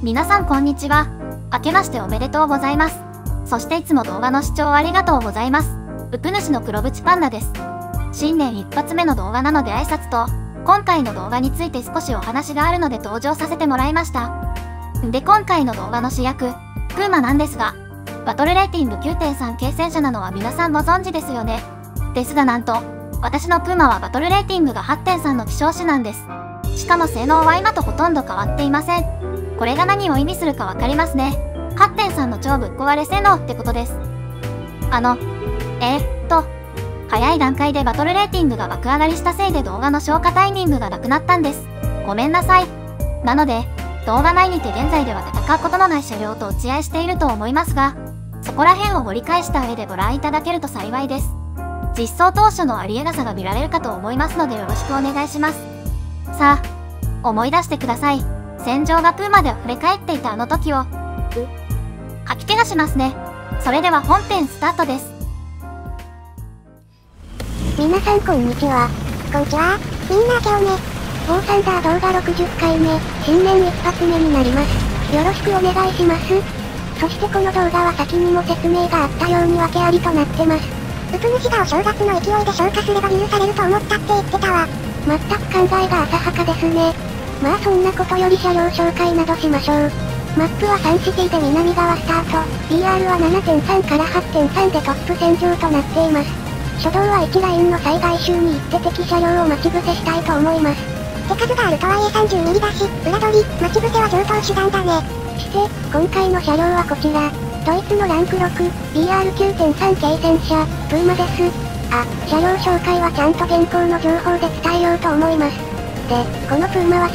皆さんこんにちは。明けましておめでとうございます。そしていつも動画の視聴ありがとうございます。うぷ主の黒縁パンダです。新年一発目の動画なので挨拶と、今回の動画について少しお話があるので登場させてもらいました。で、今回の動画の主役、プーマなんですが、バトルレーティング 9.3 軽戦車なのは皆さんご存知ですよね。ですがなんと、私のプーマはバトルレーティングが 8.3 の希少種なんです。しかも性能は今とほとんど変わっていません。これが何を意味するかわかりますね。8.3 の超ぶっ壊れ性能ってことです。早い段階でバトルレーティングが爆上がりしたせいで動画の消化タイミングがなくなったんです。ごめんなさい。なので、動画内にて現在では戦うことのない車両と打ち合いしていると思いますが、そこら辺を掘り返した上でご覧いただけると幸いです。実装当初のありえなさが見られるかと思いますのでよろしくお願いします。さあ、思い出してください。戦場がプーマで溢れ返っていたあの時を、吐き気がしますね。それでは本編スタートです。 皆さんこんにちは。こんちは。みんな今日ね。ウォーサンダー動画60回目、新年一発目になります。よろしくお願いします。そしてこの動画は先にも説明があったように訳ありとなってます。うぷ主がお正月の勢いで消化すれば許されると思ったって言ってたわ。全く考えが浅はかですね。まあそんなことより車両紹介などしましょう。マップはサンシティで南側スタート、PR は 7.3 から 8.3 でトップ戦場となっています。初動は1ラインの最外周に行って敵車両を待ち伏せしたいと思います。手数があるとはいえ30ミリだし、裏取り、待ち伏せは上等手段だね。して、今回の車両はこちら。ドイツのランク6、PR9.3 軽戦車、プーマです。車両紹介はちゃんと現行の情報で伝えようと思います。で、このプーマは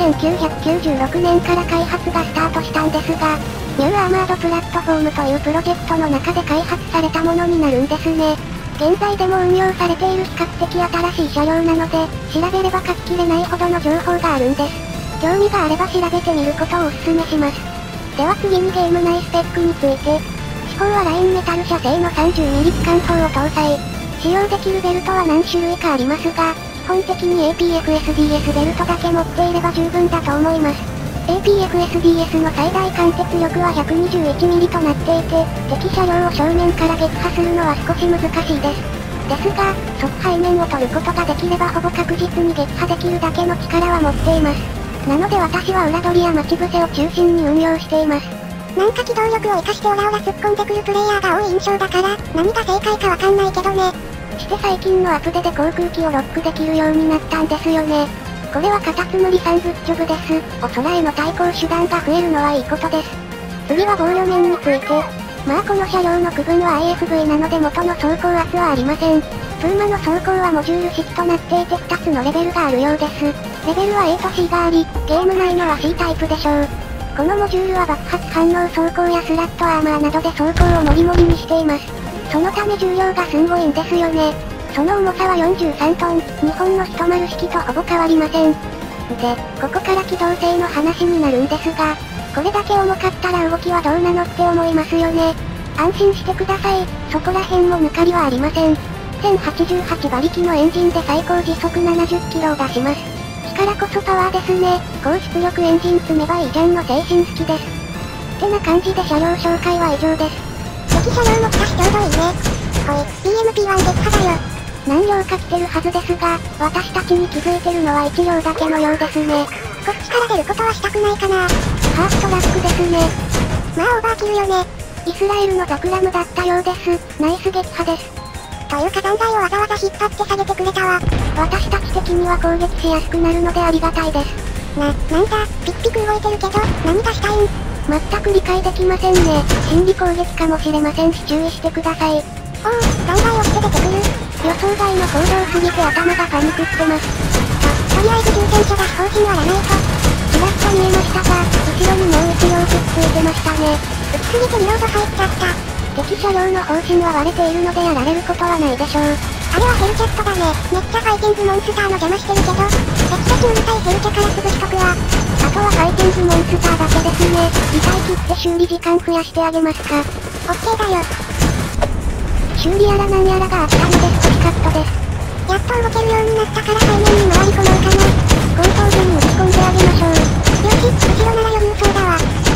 1996年から開発がスタートしたんですが、ニューアーマードプラットフォームというプロジェクトの中で開発されたものになるんですね。現在でも運用されている比較的新しい車両なので、調べれば書ききれないほどの情報があるんです。興味があれば調べてみることをお勧めします。では次にゲーム内スペックについて。機構はラインメタル社製の 30mm 機関砲を搭載。使用できるベルトは何種類かありますが、基本的に APFSDS ベルトだけ持っていれば十分だと思います。APFSDS の最大貫徹力は 121mm となっていて、敵車両を正面から撃破するのは少し難しいです。ですが、側背面を取ることができればほぼ確実に撃破できるだけの力は持っています。なので私は裏取りや待ち伏せを中心に運用しています。なんか機動力を活かしてオラオラ突っ込んでくるプレイヤーが多い印象だから、何が正解かわかんないけどね。して最近のアップデで航空機をロックできるようになったんですよね。これはカタツムリさんグッジョブです。お空への対抗手段が増えるのはいいことです。次は防御面について。まあこの車両の区分は IFV なので元の走行圧はありません。プーマの走行はモジュール式となっていて2つのレベルがあるようです。レベルは A と C があり、ゲーム内のは C タイプでしょう。このモジュールは爆発反応走行やスラットアーマーなどで走行をモリモリにしています。そのため重量がすんごいんですよね。その重さは43トン、日本の1丸式とほぼ変わりません。で、ここから機動性の話になるんですが、これだけ重かったら動きはどうなのって思いますよね。安心してください、そこら辺も抜かりはありません。1088馬力のエンジンで最高時速70キロを出します。火からこそパワーですね。高出力エンジン積めばいいじゃんの精神好きです。ってな感じで車両紹介は以上です。敵車両も来たしちょうどいいね。ほい、BMP1 撃破だよ。何両か来てるはずですが、私たちに気づいてるのは1両だけのようですね。こっちから出ることはしたくないかな。ファーストラックですね。まあオーバーキルよね。イスラエルのザクラムだったようです。ナイス撃破です。というか残骸をわざわざ引っ張って下げてくれたわ。私たち的には攻撃しやすくなるのでありがたいです。なんだ、ピクピク動いてるけど、何がしたいん？全く理解できませんね。心理攻撃かもしれませんし注意してください。おお、残骸をして出てくる。予想外の行動すぎて頭がパニクってます。とりあえず重戦車だし方針割らないと。ちらっと見えましたが、後ろにもう1両くっついてましたね。打ちすぎてリロード入っちゃった。敵車両の方針は割れているのでやられることはないでしょう。あれはヘルチェットだね。めっちゃファイティングモンスターの邪魔してるけど、適切うるさいヘルチェから潰しとくわ。あとはファイティングモンスターだけですね。痛い切って修理時間増やしてあげますか。オッケーだよ。修理やらなんやらがあったので少しカットです。やっと動けるようになったから背面に回り込もうかな。後頭部に打ち込んであげましょう。よし、後ろなら余裕そうだわ。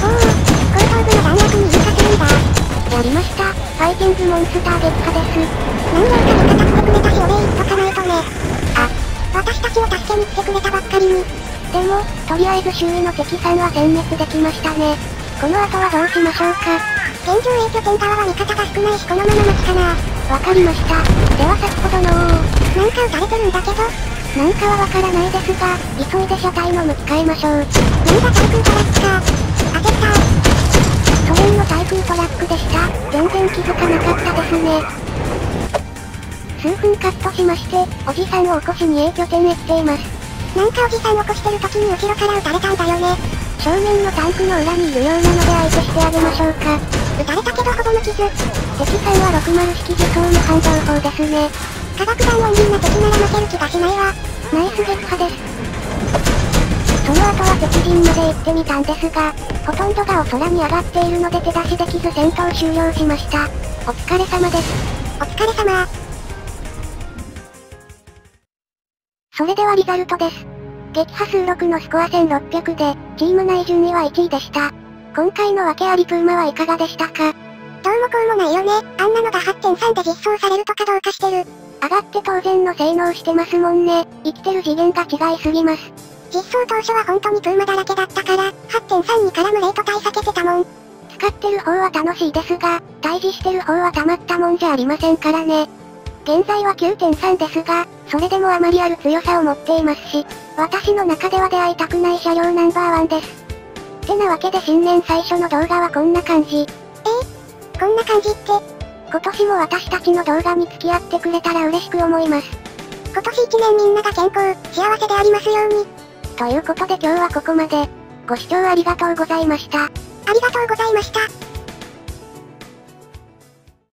後頭部の弾薬に引火するんだ。やりました。ファイティングモンスター撃破です。何秒か味方すごくれたしお礼言っとかないとね。あ、私たちを助けに来てくれたばっかりに。でも、とりあえず周囲の敵さんは殲滅できましたね。この後はどうしましょうか。現状 A 拠点タワーは味方が少ないしこのまま待ちかな。わかりました。では先ほどのなんか撃たれてるんだけど、なんかはわからないですが、急いで車体の向き変えましょう。なんだ対空トラックか。当てた。ソ連の対空トラックでした。全然気づかなかったですね。数分カットしまして、おじさんを起こしに A 拠点へ来ています。なんかおじさん起こしてる時に後ろから撃たれたんだよね。正面のタンクの裏にいるようなので相手してあげましょうか。撃たれたけどほぼ無傷。敵さんは60式自走無反動砲ですね。化学弾オンリーな敵なら負ける気がしないわ。ナイス撃破です。その後は敵陣まで行ってみたんですが、ほとんどがお空に上がっているので手出しできず戦闘終了しました。お疲れ様です。お疲れ様。それではリザルトです。撃破数6のスコア1600で、チーム内順位は1位でした。今回の訳ありプーマはいかがでしたか？ どうもこうもないよね。あんなのが 8.3 で実装されるとかどうかしてる。 上がって当然の性能してますもんね。生きてる次元が違いすぎます。 実装当初は本当にプーマだらけだったから、8.3 に絡むレート帯避けてたもん。 使ってる方は楽しいですが、対峙してる方はたまったもんじゃありませんからね。現在は 9.3 ですが、それでもあまりある強さを持っていますし、私の中では出会いたくない車両ナンバー1です。ってなわけで新年最初の動画はこんな感じ。 こんな感じって、 今年も私たちの動画に付き合ってくれたら嬉しく思います。 今年1年みんなが健康、幸せでありますように。 ということで今日はここまで。ご視聴ありがとうございました。 ありがとうございました。